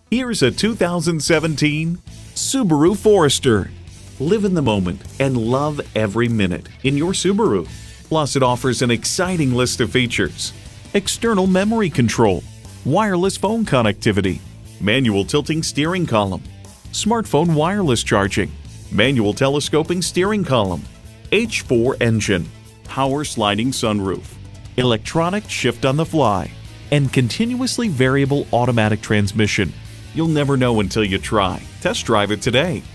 Here's a 2017 Subaru Forester. Live in the moment and love every minute in your Subaru. Plus, it offers an exciting list of features: external memory control, wireless phone connectivity, manual tilting steering column, smartphone wireless charging, manual telescoping steering column, H4 engine, power sliding sunroof, electronic shift on the fly, and continuously variable automatic transmission. You'll never know until you try. Test drive it today.